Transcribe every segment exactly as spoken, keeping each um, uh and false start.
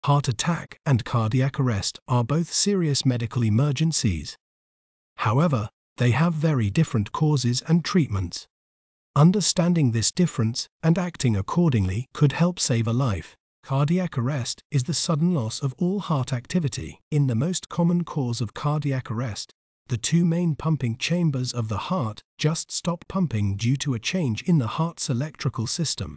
Heart attack and cardiac arrest are both serious medical emergencies. However, they have very different causes and treatments. Understanding this difference and acting accordingly could help save a life. Cardiac arrest is the sudden loss of all heart activity. In the most common cause of cardiac arrest, the two main pumping chambers of the heart just stop pumping due to a change in the heart's electrical system.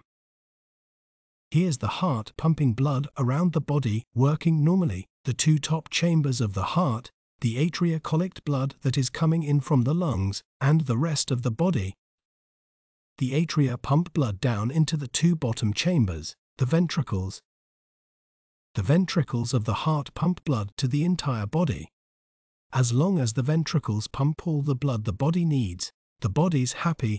Here's the heart pumping blood around the body, working normally. The two top chambers of the heart, the atria, collect blood that is coming in from the lungs and the rest of the body. The atria pump blood down into the two bottom chambers, the ventricles. The ventricles of the heart pump blood to the entire body. As long as the ventricles pump all the blood the body needs, the body's happy.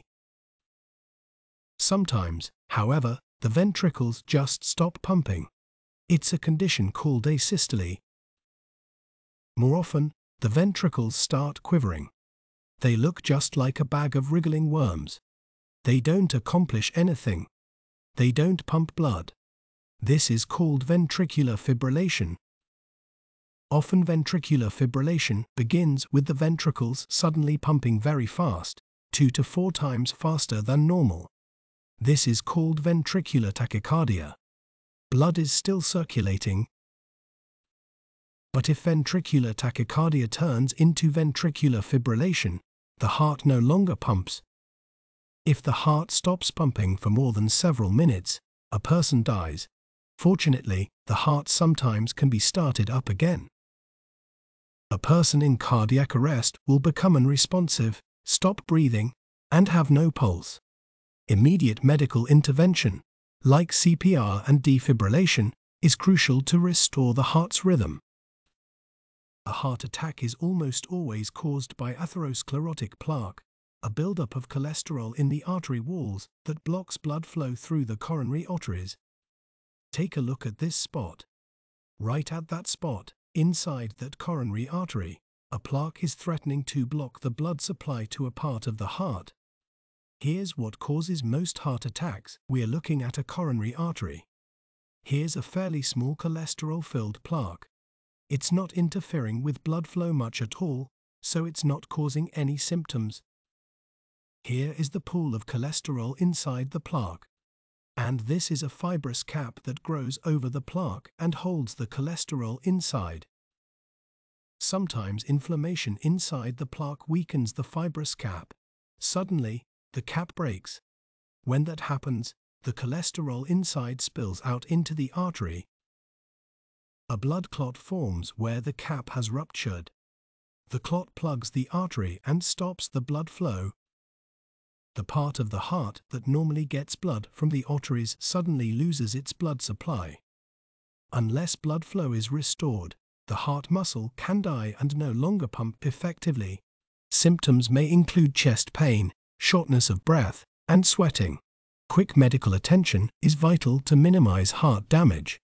Sometimes, however, the ventricles just stop pumping. It's a condition called asystole. More often, the ventricles start quivering. They look just like a bag of wriggling worms. They don't accomplish anything. They don't pump blood. This is called ventricular fibrillation. Often ventricular fibrillation begins with the ventricles suddenly pumping very fast, two to four times faster than normal. This is called ventricular tachycardia. Blood is still circulating. But if ventricular tachycardia turns into ventricular fibrillation, the heart no longer pumps. If the heart stops pumping for more than several minutes, a person dies. Fortunately, the heart sometimes can be started up again. A person in cardiac arrest will become unresponsive, stop breathing, and have no pulse. Immediate medical intervention, like C P R and defibrillation, is crucial to restore the heart's rhythm. A heart attack is almost always caused by atherosclerotic plaque, a buildup of cholesterol in the artery walls that blocks blood flow through the coronary arteries. Take a look at this spot. Right at that spot, inside that coronary artery, a plaque is threatening to block the blood supply to a part of the heart. Here's what causes most heart attacks. We're looking at a coronary artery. Here's a fairly small cholesterol-filled plaque. It's not interfering with blood flow much at all, so it's not causing any symptoms. Here is the pool of cholesterol inside the plaque. And this is a fibrous cap that grows over the plaque and holds the cholesterol inside. Sometimes inflammation inside the plaque weakens the fibrous cap. Suddenly, the cap breaks. When that happens, the cholesterol inside spills out into the artery. A blood clot forms where the cap has ruptured. The clot plugs the artery and stops the blood flow. The part of the heart that normally gets blood from the arteries suddenly loses its blood supply. Unless blood flow is restored, the heart muscle can die and no longer pump effectively. Symptoms may include chest pain, shortness of breath, and sweating. Quick medical attention is vital to minimize heart damage.